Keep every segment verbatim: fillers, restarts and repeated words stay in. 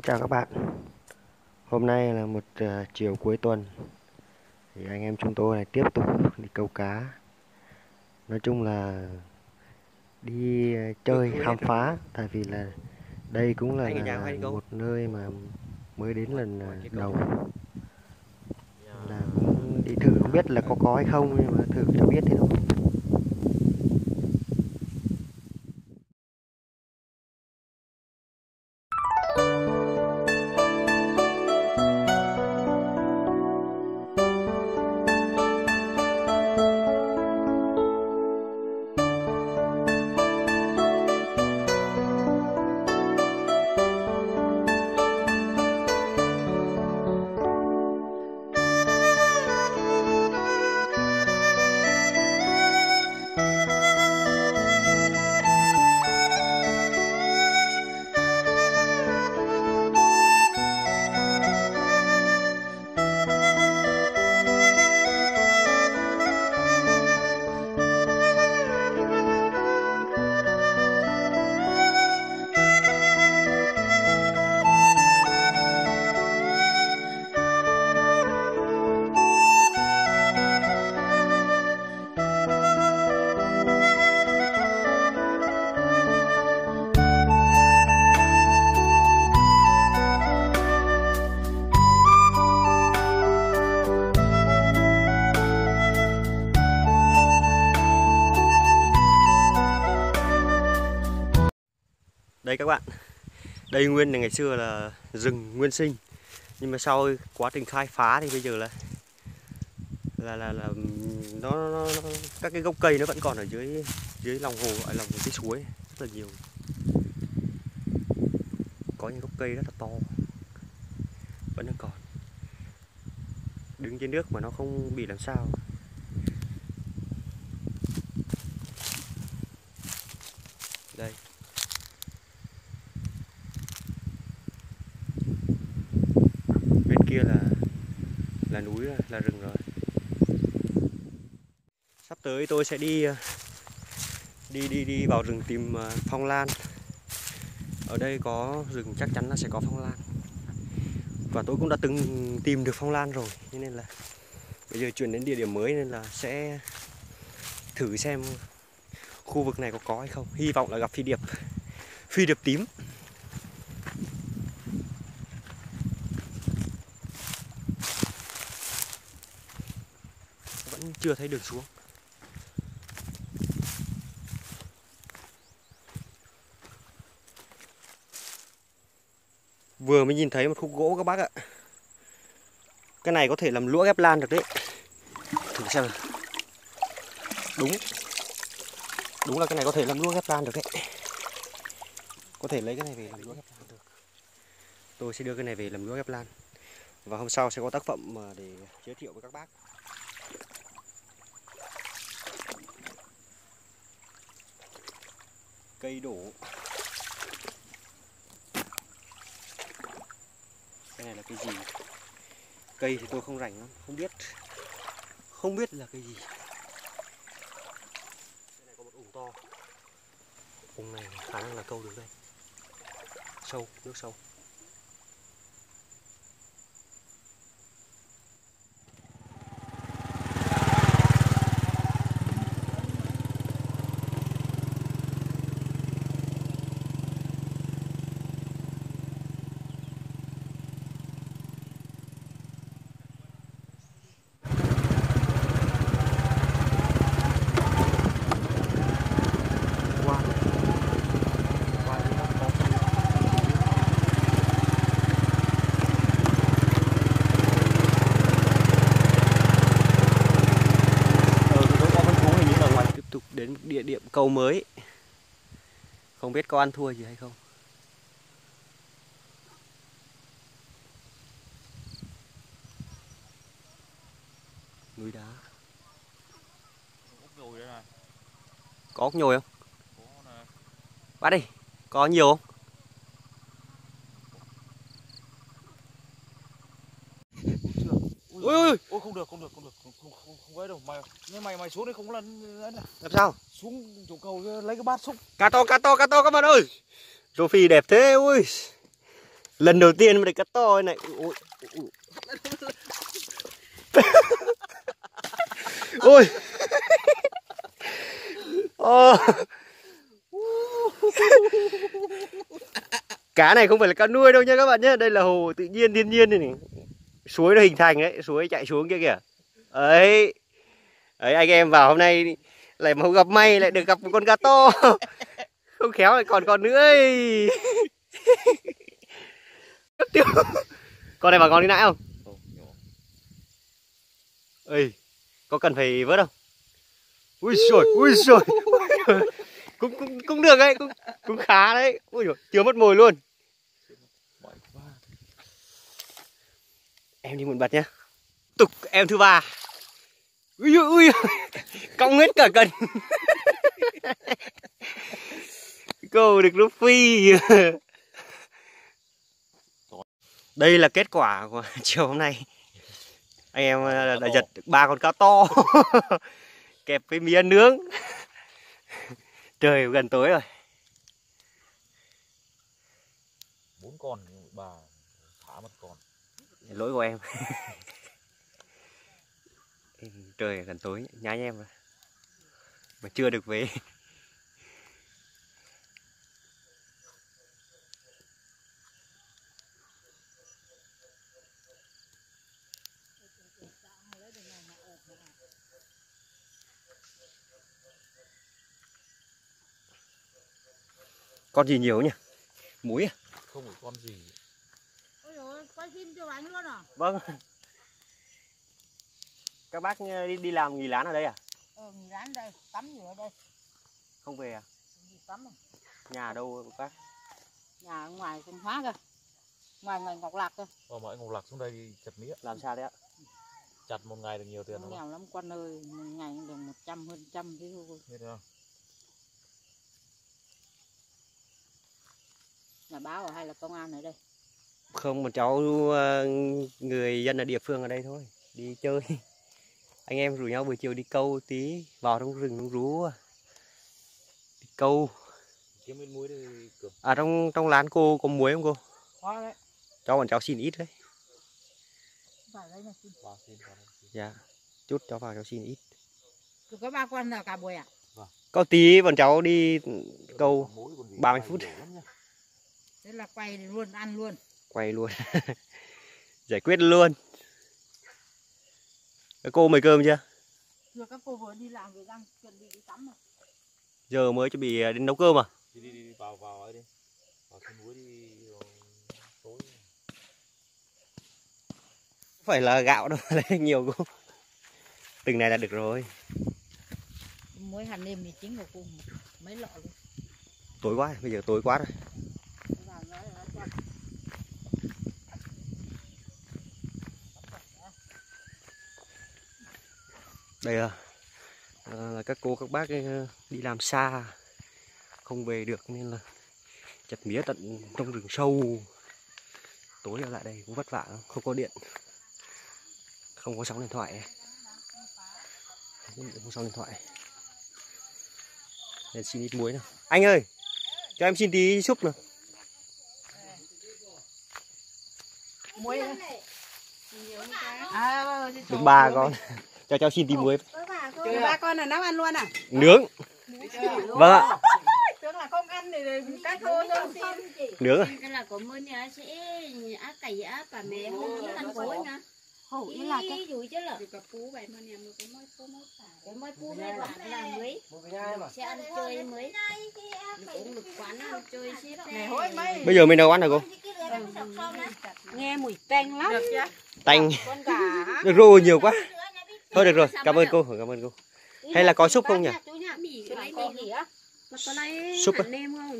chào các bạn. Hôm nay là một uh, chiều cuối tuần thì anh em chúng tôi lại tiếp tục đi câu cá. Nói chung là đi uh, chơi khám phá, tại vì là đây cũng là, là, là một nơi mà mới đến lần uh, đầu, là cũng đi thử, không biết là có có hay không, nhưng mà thử cho biết thế thôi. Đây các bạn, đây nguyên là ngày xưa là rừng nguyên sinh, nhưng mà sau quá trình khai phá thì bây giờ là là là, là nó, nó, nó các cái gốc cây nó vẫn còn ở dưới dưới lòng hồ, gọi lòng cái suối rất là nhiều. Có những gốc cây rất là to vẫn đang còn, đứng trên nước mà nó không bị làm sao. Đây. Bên kia là là núi, là rừng rồi. Sắp tới tôi sẽ đi đi đi đi vào rừng tìm phong lan. Ở đây có rừng chắc chắn là sẽ có phong lan. Và tôi cũng đã từng tìm được phong lan rồi, cho nên là bây giờ chuyển đến địa điểm mới nên là sẽ thử xem khu vực này có có hay không. Hy vọng là gặp phi điệp, phi điệp tím. Vẫn chưa thấy đường xuống. Vừa mới nhìn thấy một khúc gỗ các bác ạ. Cái này có thể làm lũa ghép lan được đấy. Thử xem nào. Đúng. Đúng là cái này có thể làm lũa ghép lan được đấy. Có thể lấy cái này về làm lũa ghép lan được. Tôi sẽ đưa cái này về làm lũa ghép lan. Và hôm sau sẽ có tác phẩm để giới thiệu với các bác. Cây đổ. Cái này là cái gì? Cây thì tôi không rành lắm, không biết. Không biết là cái gì. Cái này có một ủng to. Ủng này khả năng là câu được đây. Sâu, nước sâu. Đến địa điểm câu mới, không biết có ăn thua gì hay không. Núi đá. Có ốc nhồi không? Bắt đi. Có nhiều không? Ui ui, ôi không được, không được, không được, không không không, không ấy đâu. Mày nhưng mày mày xuống đây không lần ấy này. Làm sao? Xuống chỗ cầu lấy cái bát xúc. Cá to, cá to, cá to các bạn ơi. Rô phi đẹp thế, ui. Lần đầu tiên mà được cá to này. Ôi. Ôi. Ôi. Cá này không phải là cá nuôi đâu nha các bạn nhé. Đây là hồ tự nhiên thiên nhiên này, này. Suối nó hình thành đấy, suối chạy xuống kia kìa. Ấy. Đấy, anh em vào hôm nay lại mà gặp may lại được gặp một con cá to. Không khéo lại còn con nữa ấy. Con này bà con đi nãy không? Ê, có cần phải vớt không? Ui xồi, ui xồi. Cũng, cũng, cũng được đấy, cũng, cũng khá đấy. Ui dồi, chưa mất mồi luôn. Em đi một bật nhá. Tục em thứ ba. Ui ui, cong hết cả cần. Câu được lúc phi. Đây là kết quả của chiều hôm nay. Anh em đã giật được ba con cá to. Kẹp với mía nướng. Trời gần tối rồi. Bốn con bà thả một con. Lỗi của em. Trời gần tối nhái em rồi. Mà chưa được về. Con gì nhiều nhỉ? Muối à? Không phải con gì. Ôi dồi, quay phim cho anh luôn à? Vâng. Các bác đi đi làm nghỉ lán ở đây à? Ờ, nghỉ lán đây, tắm gì ở đây? Không về à? Đi tắm à? Nhà đâu bác? Nhà ở ngoài Thanh Hóa cơ. Ngoài ngoài Ngọc Lặc cơ. Ờ mà anh Ngọc Lạc xuống đây đi chặt mía. Làm sao đấy ạ? Chặt một ngày được nhiều tiền Nó không? nghèo lắm con ơi, một ngày được một trăm hơn trăm cái thôi. Biết không? Nhà báo ở hay là công an ở đây? Không, một cháu người dân ở địa phương ở đây thôi. Đi chơi. Anh em rủ nhau buổi chiều đi câu tí. Vào trong rừng trong rú. Đi câu. Kiếm bên muối đi Cường. À trong trong lán cô có muối không cô? Có đấy. Cho bọn cháu xin ít đấy. Vào đây mà xin. Vào xin vào đây xin. Dạ. Chút cháu vào cháu xin ít. Cứ có ba con là cả buổi à? Vâng. Có tí bọn cháu đi câu ba mươi phút. Thế là quay luôn, ăn luôn. Quay luôn. Giải quyết luôn. Các cô mời cơm chưa? Chưa, các cô vừa đi làm về đang chuẩn bị đi tắm rồi. Giờ mới chuẩn bị đến nấu cơm à? Đi đi đi vào vào ấy đi. Vào cái muối đi tối. Không phải là gạo đâu, lấy nhiều cô. Từng này là được rồi. Muối hạt nêm thì chính của cô mấy lọ luôn. Tối quá, bây giờ tối quá rồi. Đây là, là các cô các bác đi làm xa không về được nên là chặt mía tận trong rừng sâu. Tối ở lại đây cũng vất vả, không có điện, không có sóng điện thoại, không có sóng điện thoại. Nên xin ít muối nào. Anh ơi, cho em xin tí súp nào. Muối à, được ba con. Cho cháu xin tí muối. Chứ ba con là nấu ăn luôn à? Nướng. Vâng ạ. Tưởng là không ăn thì cái thô thôi. Nướng à? Nên là có mưa nhà sẽ á cày á bà mẹ không ăn cố nha. Hổ ý là cái Dùi chứ là cái phú vậy mà nhà mới có mới có mới phải. Cái mới phú hết bạn là mới. Sẽ ăn chơi mới. Cũng được quán ăn chơi xếp này hối mấy. Bây giờ mình đâu ăn được cô? Nghe mùi tanh lắm. Được chưa? Tanh. Con gà. Được rồi, nhiều quá. Thôi được rồi, cảm ơn cô, cảm ơn cô. Hay là có súp không nhỉ? Súp à?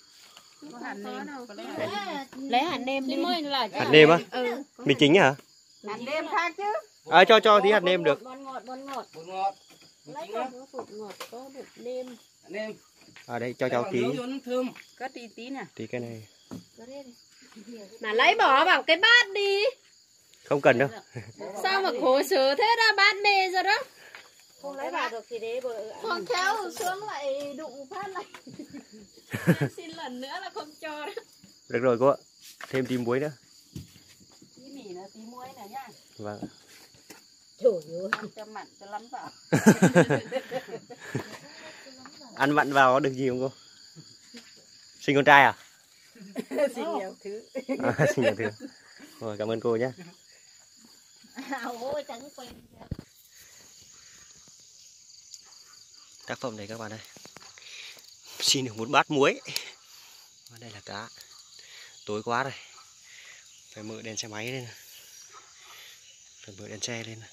Lấy hạt nêm đi. Hạt nêm á? Ừ. Mì chính hả? Hạt nêm khác chứ. À, cho cho tí hạt nêm được. Bột ngọt, bột ngọt. Bột ngọt. Lấy có bột ngọt, có bột nêm. Nêm. À đây cho cháu tí. Thơm. Có tí tí nè. Tí cái này. Mà lấy bỏ vào cái bát đi. Không cần đâu. Sao mà khổ sở thế ra bát nê rồi đó. Không lấy vào được thì để bữa Còn kéo xuống lại đụng phát lại. Xin lần nữa là không cho đó. Được rồi cô ạ. Thêm tí muối nữa. Tí mì nữa, tí muối nữa nhá. Vâng. Trời ơi. Ăn cho mặn cho lắm vào. Ăn mặn vào có được gì không cô? Sinh con trai à? Xin nhiều thứ. À, sinh nhiều thứ. Rồi, cảm ơn cô nhé. Ôi chẳng quen. Tác phẩm này các bạn ơi. Xin được một bát muối. Đây là cá. Tối quá rồi. Phải mở đèn xe máy lên. Phải mở đèn xe lên.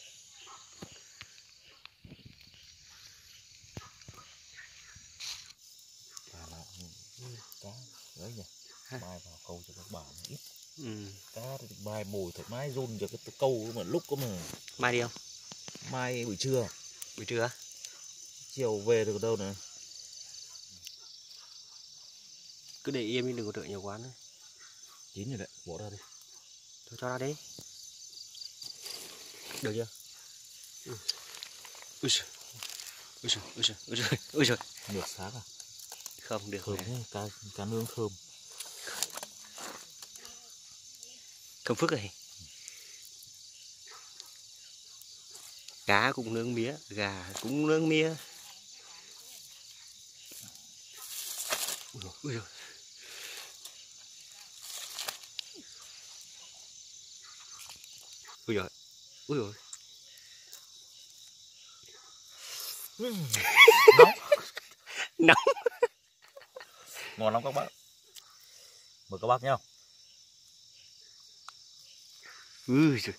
Cá đấy nhỉ. Bài vào câu cho các bạn ít. Ừ. Cá thì bài mồi thoải mái run cho cái câu mà lúc có mà. Mai đi không? Mai buổi trưa. Buổi trưa. Chiều về được đâu nữa. Cứ để im đi, đừng có đợi nhiều quá nữa. Chín rồi đấy, bỏ ra đi. Thôi cho ra đi. Được chưa? Ừ. Ui giời. Ui giời, ui giời, ui giời, ui giời. Được sáng à? Không được. Thơm thế, cá, cá nướng thơm. Thơm phức này. Cá cũng nướng mía, gà cũng nướng mía. Ui giời, ui giời. Ui giời, ui giời. Nóng. Nóng. Ngon lắm các bác. Mời các bác nhá. Ui giời.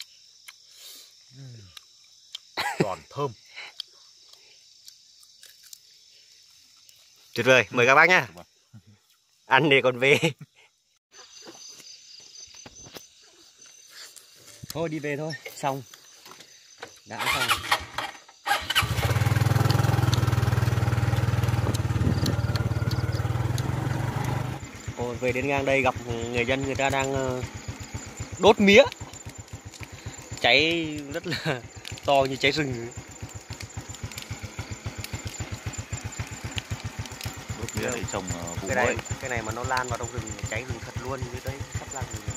Giòn thơm. Tuyệt vời, mời các bác nhá. Ăn để còn về. Thôi đi về thôi, xong. Đã xong. Ồ, về đến ngang đây gặp người dân, người ta đang đốt mía. Cháy rất là to như cháy rừng. Đốt mía để trồng vụ Cái này, mới. cái này mà nó lan vào trong rừng cháy rừng thật luôn, như đấy sắp lan rừng.